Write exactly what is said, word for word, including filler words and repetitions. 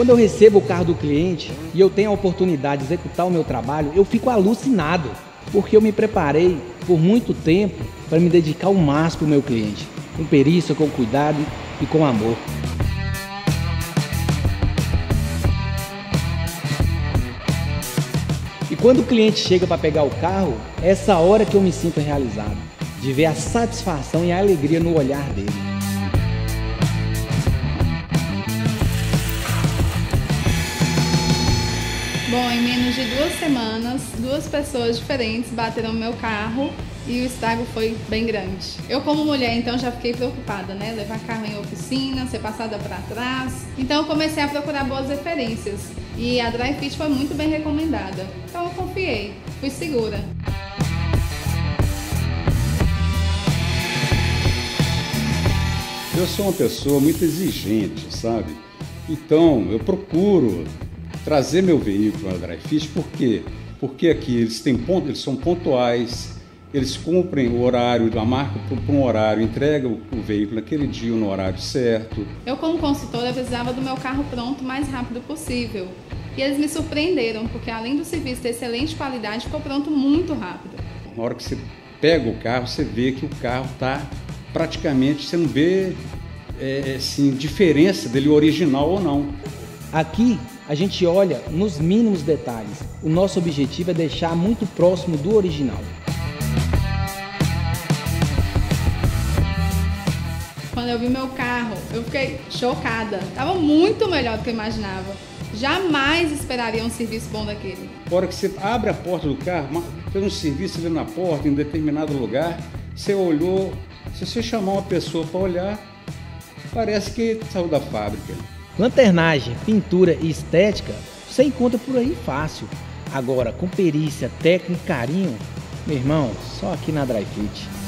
Quando eu recebo o carro do cliente e eu tenho a oportunidade de executar o meu trabalho, eu fico alucinado, porque eu me preparei por muito tempo para me dedicar ao máximo para o meu cliente, com perícia, com cuidado e com amor. E quando o cliente chega para pegar o carro, é essa hora que eu me sinto realizado, de ver a satisfação e a alegria no olhar dele. Bom, em menos de duas semanas, duas pessoas diferentes bateram no meu carro e o estrago foi bem grande. Eu, como mulher, então já fiquei preocupada, né? Levar carro em oficina, ser passada para trás. Então eu comecei a procurar boas referências e a Dri-Fit foi muito bem recomendada. Então eu confiei, fui segura. Eu sou uma pessoa muito exigente, sabe? Então eu procuro trazer meu veículo à Dri-Fit, por quê? Porque aqui eles, têm ponto, eles são pontuais, eles cumprem o horário da marca para um horário, entregam o veículo naquele dia no horário certo. Eu, como consultora, precisava do meu carro pronto o mais rápido possível. E eles me surpreenderam, porque além do serviço de excelente qualidade, ficou pronto muito rápido. Na hora que você pega o carro, você vê que o carro está praticamente, você não vê é, assim, diferença dele original ou não. Aqui a gente olha nos mínimos detalhes. O nosso objetivo é deixar muito próximo do original. Quando eu vi meu carro, eu fiquei chocada. Estava muito melhor do que eu imaginava. Jamais esperaria um serviço bom daquele. Na hora que você abre a porta do carro, fez um serviço ali na porta, em determinado lugar, você olhou, se você chamar uma pessoa para olhar, parece que saiu da fábrica. Lanternagem, pintura e estética, você encontra por aí fácil. Agora, com perícia, técnica e carinho, meu irmão, só aqui na Dri-Fit.